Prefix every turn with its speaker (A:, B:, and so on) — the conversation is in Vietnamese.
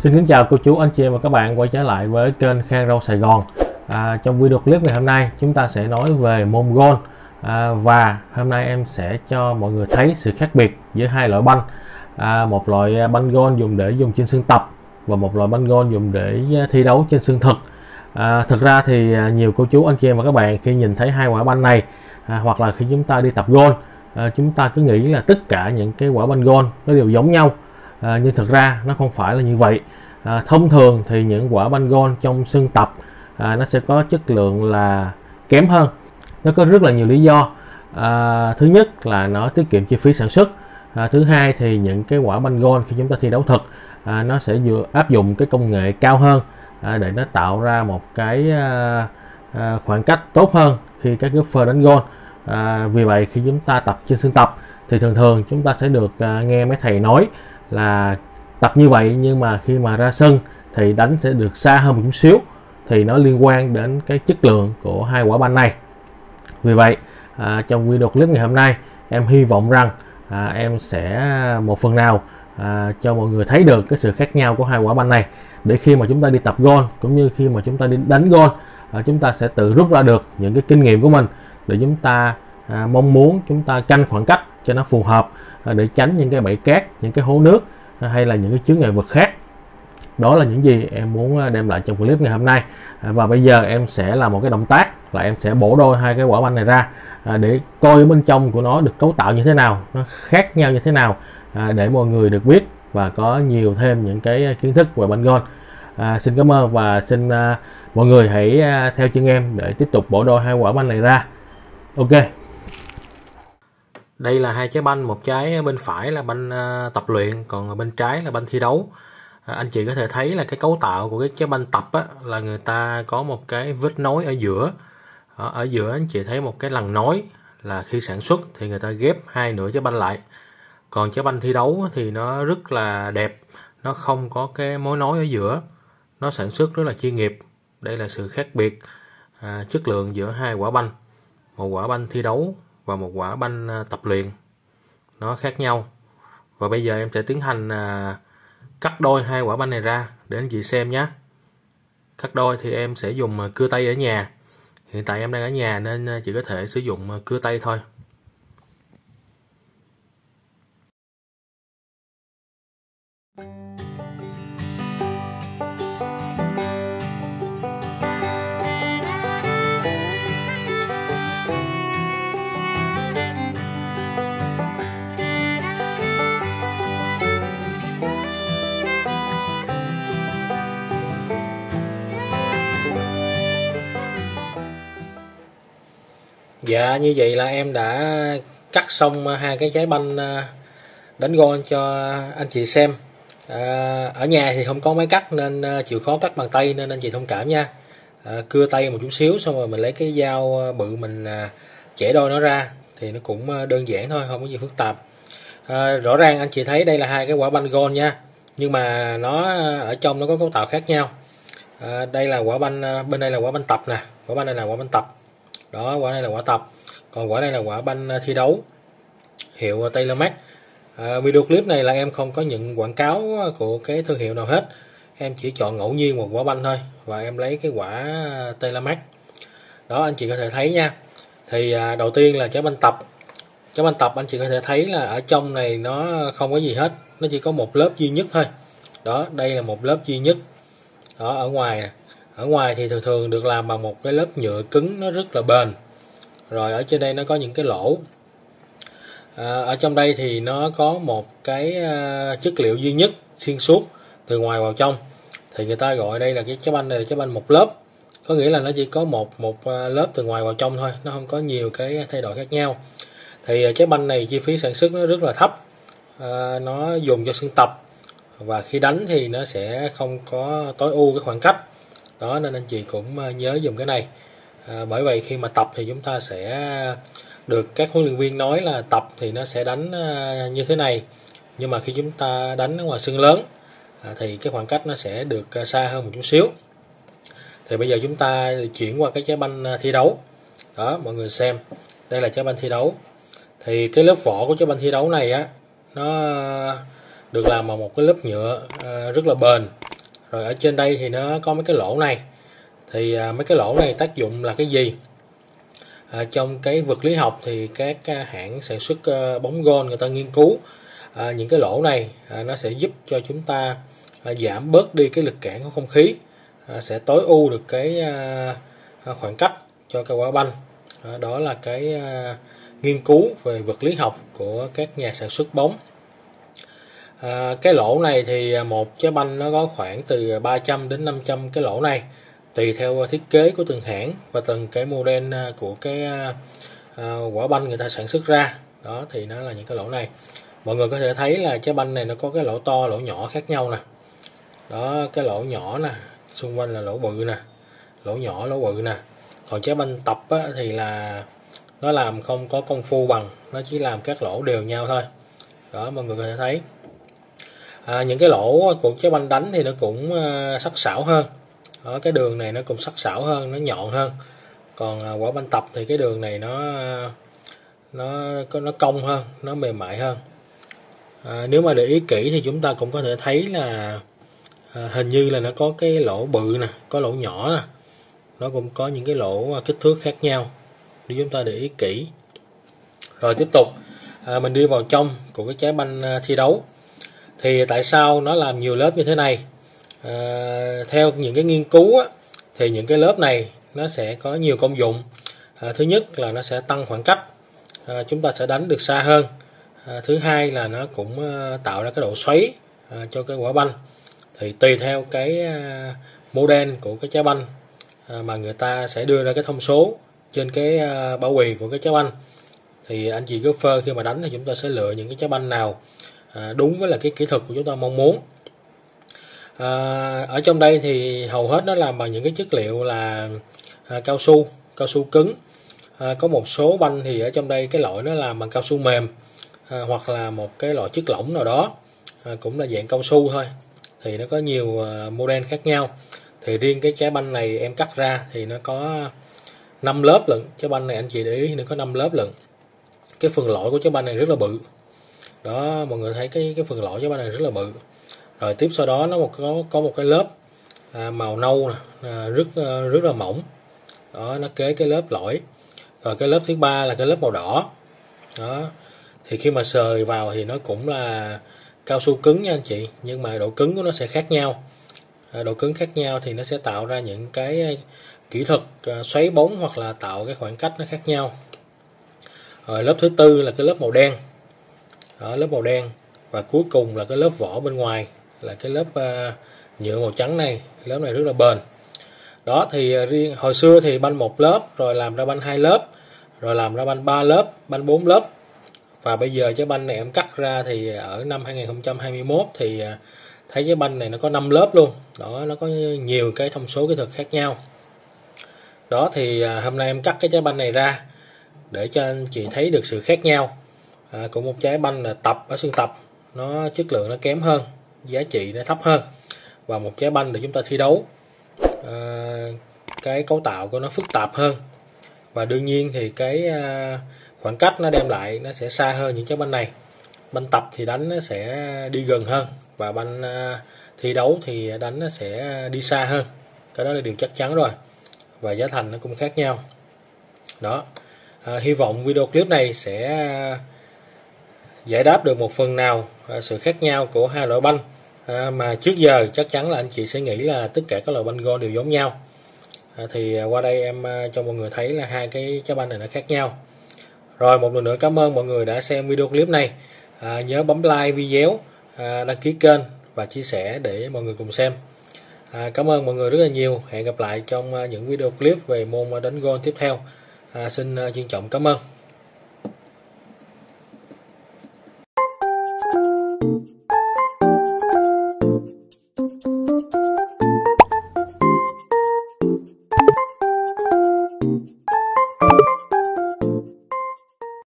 A: Xin kính chào cô chú, anh chị em và các bạn quay trở lại với kênh Khang Râu Sài Gòn. Trong video clip ngày hôm nay chúng ta sẽ nói về môn golf, và hôm nay em sẽ cho mọi người thấy sự khác biệt giữa hai loại banh. Một loại banh golf dùng để dùng trên sân tập và một loại banh golf dùng để thi đấu trên sân thực. Thực ra thì nhiều cô chú, anh chị em và các bạn khi nhìn thấy hai quả banh này, hoặc là khi chúng ta đi tập golf, chúng ta cứ nghĩ là tất cả những cái quả banh golf nó đều giống nhau. Nhưng thực ra nó không phải là như vậy. Thông thường thì những quả banh golf trong sân tập nó sẽ có chất lượng là kém hơn. Nó có rất là nhiều lý do. Thứ nhất là nó tiết kiệm chi phí sản xuất. Thứ hai thì những cái quả banh golf khi chúng ta thi đấu thực, nó sẽ áp dụng cái công nghệ cao hơn để nó tạo ra một cái khoảng cách tốt hơn khi các golfer đánh golf. Vì vậy khi chúng ta tập trên sân tập thì thường thường chúng ta sẽ được nghe mấy thầy nói là tập như vậy, nhưng mà khi mà ra sân thì đánh sẽ được xa hơn một chút xíu, thì nó liên quan đến cái chất lượng của hai quả banh này. Vì vậy trong video clip ngày hôm nay em hy vọng rằng em sẽ một phần nào cho mọi người thấy được cái sự khác nhau của hai quả banh này, để khi mà chúng ta đi tập golf cũng như khi mà chúng ta đi đánh golf, chúng ta sẽ tự rút ra được những cái kinh nghiệm của mình để chúng ta mong muốn chúng ta canh khoảng cách cho nó phù hợp, để tránh những cái bẫy cát, những cái hố nước hay là những cái chướng ngại vật khác. Đó là những gì em muốn đem lại trong clip ngày hôm nay. Và bây giờ em sẽ làm một cái động tác là em sẽ bổ đôi hai cái quả banh này ra, để coi ở bên trong của nó được cấu tạo như thế nào, nó khác nhau như thế nào, để mọi người được biết và có nhiều thêm những cái kiến thức về banh golf. Xin cảm ơn và xin mọi người hãy theo chân em để tiếp tục bổ đôi hai quả banh này ra. Ok. Đây là hai trái banh, một trái bên phải là banh tập luyện, còn bên trái là banh thi đấu. Anh chị có thể thấy là cái cấu tạo của cái trái banh tập là người ta có một cái vết nối ở giữa. Ở giữa anh chị thấy một cái lằn nối, là khi sản xuất thì người ta ghép hai nửa trái banh lại. Còn trái banh thi đấu thì nó rất là đẹp, nó không có cái mối nối ở giữa, nó sản xuất rất là chuyên nghiệp. Đây là sự khác biệt chất lượng giữa hai quả banh, một quả banh thi đấu và một quả banh tập luyện, nó khác nhau. Và bây giờ em sẽ tiến hành cắt đôi hai quả banh này ra để anh chị xem nhé. Cắt đôi thì em sẽ dùng cưa tay ở nhà. Hiện tại em đang ở nhà nên chị có thể sử dụng cưa tay thôi. Dạ, như vậy là em đã cắt xong hai cái trái banh đánh golf cho anh chị xem. Ở nhà thì không có máy cắt nên chịu khó cắt bằng tay, nên anh chị thông cảm nha. Cưa tay một chút xíu xong rồi mình lấy cái dao bự mình chẻ đôi nó ra thì nó cũng đơn giản thôi, không có gì phức tạp. Rõ ràng anh chị thấy đây là hai cái quả banh golf nha, nhưng mà nó ở trong nó có cấu tạo khác nhau. Đây là quả banh, bên đây là quả banh tập nè, quả banh này là quả banh tập. Đó, quả này là quả tập, còn quả này là quả banh thi đấu hiệu TaylorMade. Video clip này là em không có nhận quảng cáo của cái thương hiệu nào hết, em chỉ chọn ngẫu nhiên một quả banh thôi và em lấy cái quả TaylorMade. Đó, anh chị có thể thấy nha. Thì đầu tiên là trái banh tập. Trái banh tập anh chị có thể thấy là ở trong này nó không có gì hết, nó chỉ có một lớp duy nhất thôi. Đó, đây là một lớp duy nhất. Đó, ở ngoài nè. Ở ngoài thì thường thường được làm bằng một cái lớp nhựa cứng, nó rất là bền. Rồi ở trên đây nó có những cái lỗ. Ở trong đây thì nó có một cái chất liệu duy nhất xuyên suốt từ ngoài vào trong, thì người ta gọi đây là cái trái banh này là trái banh một lớp, có nghĩa là nó chỉ có một lớp từ ngoài vào trong thôi, nó không có nhiều cái thay đổi khác nhau. Thì trái banh này chi phí sản xuất nó rất là thấp, nó dùng cho sân tập và khi đánh thì nó sẽ không có tối ưu cái khoảng cách. Đó, nên anh chị cũng nhớ dùng cái này. Bởi vậy khi mà tập thì chúng ta sẽ được các huấn luyện viên nói là tập thì nó sẽ đánh như thế này, nhưng mà khi chúng ta đánh ở ngoài sân lớn thì cái khoảng cách nó sẽ được xa hơn một chút xíu. Thì bây giờ chúng ta chuyển qua cái trái banh thi đấu. Đó, mọi người xem, đây là trái banh thi đấu. Thì cái lớp vỏ của trái banh thi đấu này á, nó được làm bằng một cái lớp nhựa rất là bền. Rồi ở trên đây thì nó có mấy cái lỗ này. Thì mấy cái lỗ này tác dụng là cái gì? Trong cái vật lý học thì các hãng sản xuất bóng gôn người ta nghiên cứu những cái lỗ này nó sẽ giúp cho chúng ta giảm bớt đi cái lực cản của không khí, sẽ tối ưu được cái khoảng cách cho cái quả banh. Đó là cái nghiên cứu về vật lý học của các nhà sản xuất bóng. Cái lỗ này thì một trái banh nó có khoảng từ 300 đến 500 cái lỗ này, tùy theo thiết kế của từng hãng và từng cái model của cái quả banh người ta sản xuất ra. Đó thì nó là những cái lỗ này. Mọi người có thể thấy là trái banh này nó có cái lỗ to, lỗ nhỏ khác nhau nè. Đó, cái lỗ nhỏ nè, xung quanh là lỗ bự nè, lỗ nhỏ, lỗ bự nè. Còn trái banh tập thì là nó làm không có công phu bằng, nó chỉ làm các lỗ đều nhau thôi. Đó, mọi người có thể thấy những cái lỗ của trái banh đánh thì nó cũng sắc sảo hơn. Đó, cái đường này nó cũng sắc sảo hơn, nó nhọn hơn. Còn quả banh tập thì cái đường này nó cong hơn, nó mềm mại hơn. Nếu mà để ý kỹ thì chúng ta cũng có thể thấy là hình như là nó có cái lỗ bự nè, có lỗ nhỏ nè, nó cũng có những cái lỗ kích thước khác nhau nếu chúng ta để ý kỹ. Rồi tiếp tục mình đi vào trong của cái trái banh thi đấu. Thì tại sao nó làm nhiều lớp như thế này? Theo những cái nghiên cứu thì những cái lớp này nó sẽ có nhiều công dụng. Thứ nhất là nó sẽ tăng khoảng cách, chúng ta sẽ đánh được xa hơn. Thứ hai là nó cũng tạo ra cái độ xoáy cho cái quả banh. Thì tùy theo cái model của cái trái banh mà người ta sẽ đưa ra cái thông số trên cái bao bì của cái trái banh. Thì anh chị golfer khi mà đánh thì chúng ta sẽ lựa những cái trái banh nào đúng với là cái kỹ thuật của chúng ta mong muốn. Ở trong đây thì hầu hết nó làm bằng những cái chất liệu là cao su cứng. Có một số banh thì ở trong đây cái loại nó làm bằng cao su mềm, hoặc là một cái loại chất lỏng nào đó cũng là dạng cao su thôi. Thì nó có nhiều model khác nhau. Thì riêng cái trái banh này em cắt ra thì nó có 5 lớp lận. Trái banh này anh chị để ý nó có 5 lớp lận. Cái phần lõi của trái banh này rất là bự. Đó, mọi người thấy cái phần lõi trái banh này rất là bự. Rồi tiếp sau đó nó có một cái lớp màu nâu nè, rất là mỏng. Đó, nó kế cái lớp lõi. Rồi cái lớp thứ ba là cái lớp màu đỏ. Đó. Thì khi mà sờ vào thì nó cũng là cao su cứng nha anh chị, nhưng mà độ cứng của nó sẽ khác nhau. Độ cứng khác nhau thì nó sẽ tạo ra những cái kỹ thuật xoáy bóng hoặc là tạo cái khoảng cách nó khác nhau. Rồi lớp thứ tư là cái lớp màu đen. Đó, lớp màu đen. Và cuối cùng là cái lớp vỏ bên ngoài là cái lớp nhựa màu trắng này. Lớp này rất là bền. Đó thì riêng hồi xưa thì banh 1 lớp, rồi làm ra banh 2 lớp, rồi làm ra banh 3 lớp, banh 4 lớp. Và bây giờ trái banh này em cắt ra thì ở năm 2021 thì thấy trái banh này nó có 5 lớp luôn. Đó, nó có nhiều cái thông số kỹ thuật khác nhau. Đó thì hôm nay em cắt cái trái banh này ra để cho anh chị thấy được sự khác nhau của một trái banh là tập ở sân tập, nó chất lượng nó kém hơn, giá trị nó thấp hơn, và một trái banh để chúng ta thi đấu, cái cấu tạo của nó phức tạp hơn. Và đương nhiên thì cái khoảng cách nó đem lại nó sẽ xa hơn những trái banh này. Banh tập thì đánh nó sẽ đi gần hơn, và banh thi đấu thì đánh nó sẽ đi xa hơn. Cái đó là điều chắc chắn rồi. Và giá thành nó cũng khác nhau. Đó. Hy vọng video clip này sẽ giải đáp được một phần nào sự khác nhau của hai loại banh mà trước giờ chắc chắn là anh chị sẽ nghĩ là tất cả các loại banh golf đều giống nhau. Thì qua đây em cho mọi người thấy là hai cái trái banh này nó khác nhau. Rồi một lần nữa cảm ơn mọi người đã xem video clip này. Nhớ bấm like video, đăng ký kênh và chia sẻ để mọi người cùng xem. Cảm ơn mọi người rất là nhiều. Hẹn gặp lại trong những video clip về môn đánh golf tiếp theo. Xin trân trọng cảm ơn.